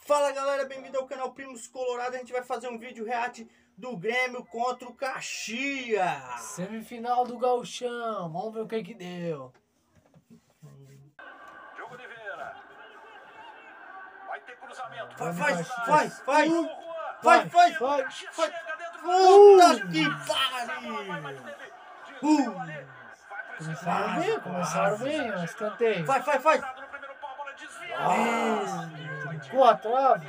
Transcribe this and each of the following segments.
Fala galera, bem-vindo ao canal Primos Colorado. A gente vai fazer um vídeo react do Grêmio contra o Caxias. Semifinal do Gauchão, vamos ver o que deu. Jogo de Vieira. Vai ter cruzamento. Vai. Puta que pariu. Começaram bem, ó, escanteio. Vai. Trincou a trave.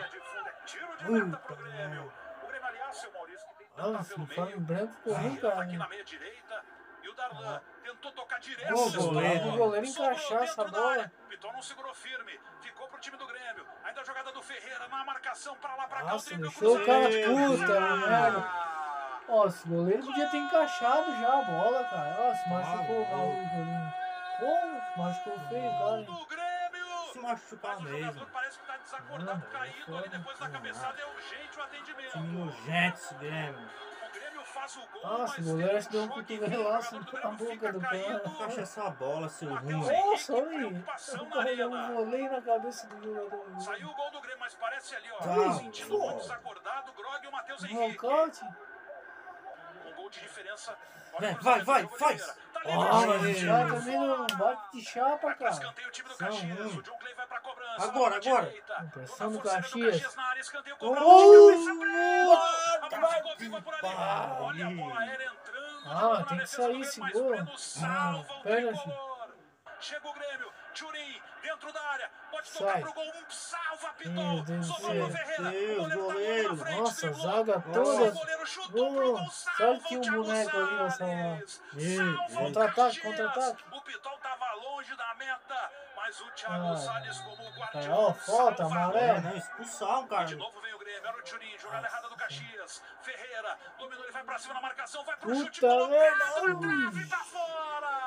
Nossa, o Fábio Branco ficou ruim, cara. E o Darlan tentou tocar direto. O goleiro encaixar essa bola. Piton não segurou firme. Ficou pro time do Grêmio. Ainda a jogada do Ferreira na marcação pra lá pra cá. Nossa, deixou o cara puta, velho. Nossa, o goleiro podia ter encaixado já a bola, cara. Nossa, machucou o maluco ali. Pô, machucou feio, cara. Se machucar mesmo. Parece que tá desacordado, caído ali depois da cabeçada. É urgente o atendimento. Time urgente esse Grêmio. O Grêmio faz o gol. Nossa, o goleiro acho que deu um cotovelaço na boca do cara. Encaixa essa bola, seu ruim. Nossa, olha aí. O cara deu um voleio na cabeça do jogador. Saiu o gol do Grêmio, mas parece ali, ó. Tá. Sentindo muito desacordado, Grog e o Matheus Henrique. Nocaute. Um gol de diferença. Vai. Olha, já também não bate de chapa, cara. Escanteio o time do Caxias. O John Clay vai pra cobrança. Agora. Pressão do Caxias. Na área, escanteio Oh, A bola ficou viva por ali. Olha a bola aérea entrando. Ah, tem que sair esse gol. Pênalti. Chega o Grêmio. Turim dentro da área. Pode Sai. tocar pro gol. Salva, Meu Piton. Deus do Sobrou céu. pro Ferreira. Deus, O goleiro. tá na frente, Nossa, driblou. zaga O toda. goleiro chutou pro gol. Sabe que um boneco ali vai salvar. Contra-ataque. O Piton tava longe da meta, mas o Thiago Salles como o guardião. Ó, falta, amarelo. Não, expulsão, cara. De novo vem o Grêmio, era o Turim, jogada errada do Caxias. Ferreira, dominou, ele vai pra cima na marcação, vai pro chute, Puta colocado merda. na trave, tá fora!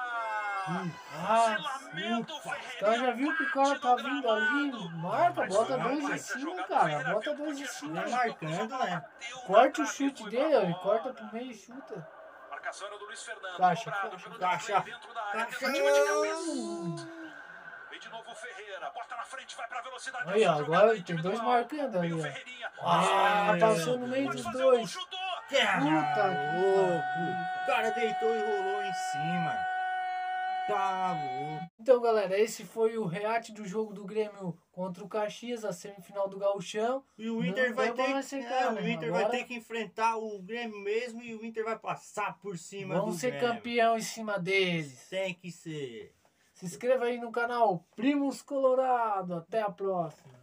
O cara já viu que o cara tá vindo ali, marca, bota dois em cima, cara, bota dois em cima. Tá marcando, né? Corta o chute dele, ó, ele corta pro meio e chuta. Marcação era do Luiz Fernando, Caixa. dentro da área, tentativa de cabeça. Vem de novo o Ferreira, bota na frente, vai pra velocidade. Aí, ó, agora tem dois marcando ali, ó. Passou no meio dos dois. Puta louco. O cara deitou e rolou em cima. Tá louco. Então, galera, esse foi o react do jogo do Grêmio contra o Caxias, a semifinal do Gauchão. E o Inter vai ter vai ter que enfrentar o Grêmio mesmo e o Inter vai passar por cima do Grêmio. Vamos ser campeão em cima deles. Tem que ser. Se inscreva aí no canal Primos Colorado. Até a próxima.